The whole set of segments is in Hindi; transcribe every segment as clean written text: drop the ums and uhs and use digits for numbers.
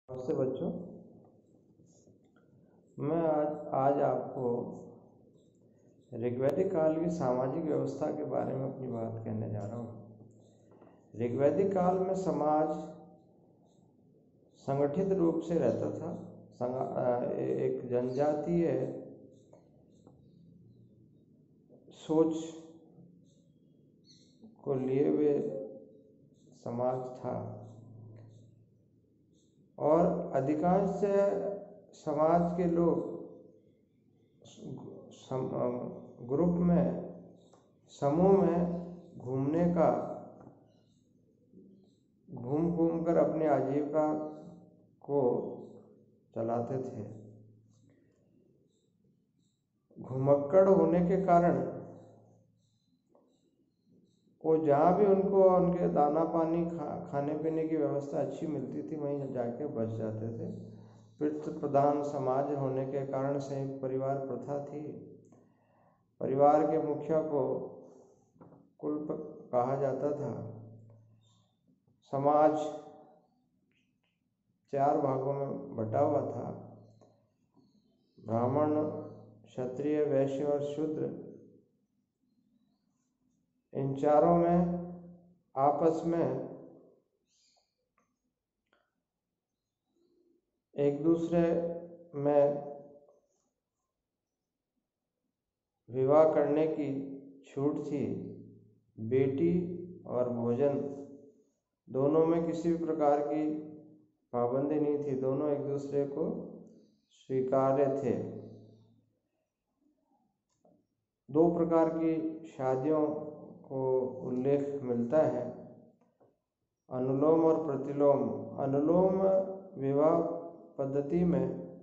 नमस्ते बच्चों। मैं आज आपको ऋग्वैदिक काल की सामाजिक व्यवस्था के बारे में अपनी बात कहने जा रहा हूँ। ऋग्वैदिक काल में समाज संगठित रूप से रहता था। एक जनजातीय सोच को लिए हुए समाज था और अधिकांश समाज के लोग ग्रुप में, समूह में घूम कर अपनी आजीविका को चलाते थे। घुमक्कड़ होने के कारण वो जहाँ भी उनको उनके दाना पानी खाने पीने की व्यवस्था अच्छी मिलती थी वहीं जाके बस जाते थे। पितृ प्रधान समाज होने के कारण संयुक्त परिवार प्रथा थी। परिवार के मुखिया को कुल कहा जाता था। समाज 4 भागों में बटा हुआ था: ब्राह्मण, क्षत्रिय, वैश्य और शूद्र। इन चारों में आपस में एक दूसरे में विवाह करने की छूट थी। बेटी और भोजन दोनों में किसी भी प्रकार की पाबंदी नहीं थी। दोनों एक दूसरे को स्वीकार्य थे। 2 प्रकार की शादियों को उल्लेख मिलता है: अनुलोम और प्रतिलोम। अनुलोम विवाह पद्धति में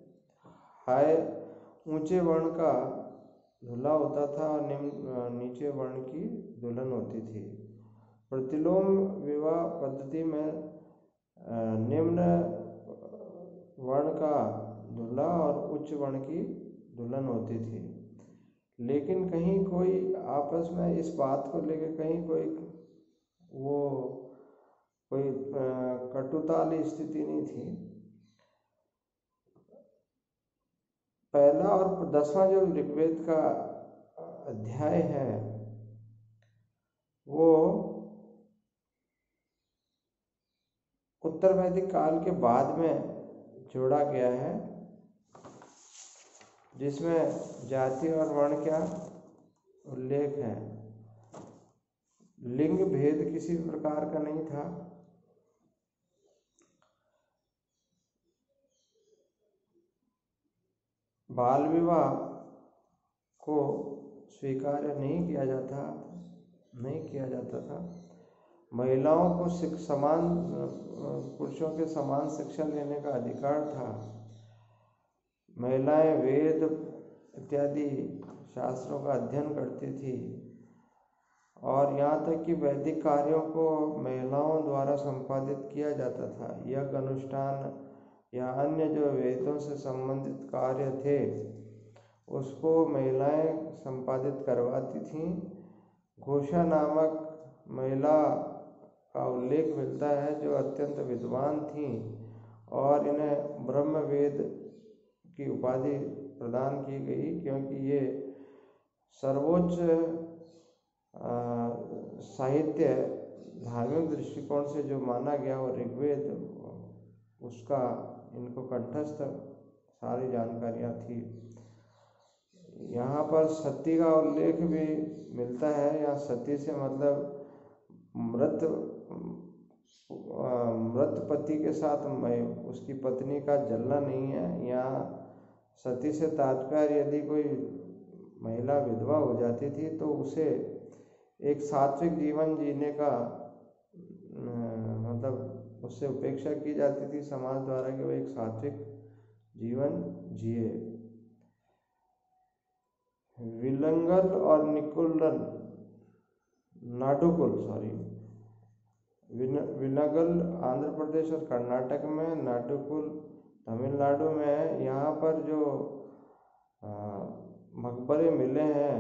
ऊंचे वर्ण का दूल्हा होता था और नीचे वर्ण की दुल्हन होती थी। प्रतिलोम विवाह पद्धति में निम्न वर्ण का दूल्हा और उच्च वर्ण की दुल्हन होती थी। लेकिन कहीं कोई आपस में इस बात को लेकर कोई कटुता वाली स्थिति नहीं थी। पहला और 10वां जो ऋग्वेद का अध्याय है वो उत्तर वैदिक काल के बाद में जोड़ा गया है, जिसमें जाति और वर्ण का उल्लेख है। लिंग भेद किसी प्रकार का नहीं था। बाल विवाह को स्वीकार्य नहीं किया जाता था। महिलाओं को पुरुषों के समान शिक्षा लेने का अधिकार था। महिलाएं वेद इत्यादि शास्त्रों का अध्ययन करती थी और यहाँ तक कि वैदिक कार्यों को महिलाओं द्वारा संपादित किया जाता था। यज्ञ अनुष्ठान या अन्य जो वेदों से संबंधित कार्य थे उसको महिलाएं संपादित करवाती थीं। घोषा नामक महिला का उल्लेख मिलता है जो अत्यंत विद्वान थीं और इन्हें ब्रह्मवेद की उपाधि प्रदान की गई, क्योंकि ये सर्वोच्च साहित्य धार्मिक दृष्टिकोण से जो माना गया वो ऋग्वेद, उसका इनको कंठस्थ सारी जानकारियाँ थी। यहाँ पर सती का उल्लेख भी मिलता है। यहाँ सती से मतलब मृत पति के साथ उसकी पत्नी का जलना नहीं है। यहाँ सती से तात्पर्य यदि कोई महिला विधवा हो जाती थी तो उसे एक सात्विक जीवन जीने का मतलब उससे उपेक्षा की जाती थी समाज द्वारा कि वो एक सात्विक जीवन जिए। विलंगल और विलंगल आंध्र प्रदेश और कर्नाटक में, नाडुकुल तमिलनाडु में। यहाँ पर जो मकबरे मिले हैं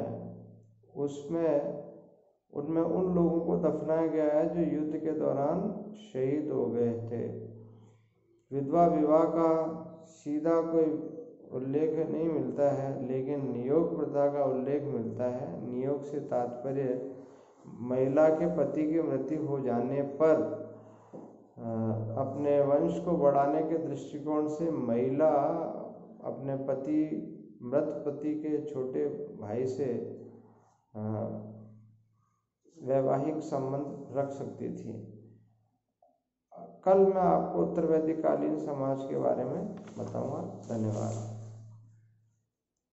उनमें उन लोगों को दफनाया गया है जो युद्ध के दौरान शहीद हो गए थे। विधवा विवाह का सीधा कोई उल्लेख नहीं मिलता है, लेकिन नियोग प्रथा का उल्लेख मिलता है। नियोग से तात्पर्य महिला के पति की मृत्यु हो जाने पर अपने वंश को बढ़ाने के दृष्टिकोण से महिला अपने मृत पति के छोटे भाई से वैवाहिक संबंध रख सकती थी। कल मैं आपको उत्तर वैदिक कालीन समाज के बारे में बताऊंगा। धन्यवाद।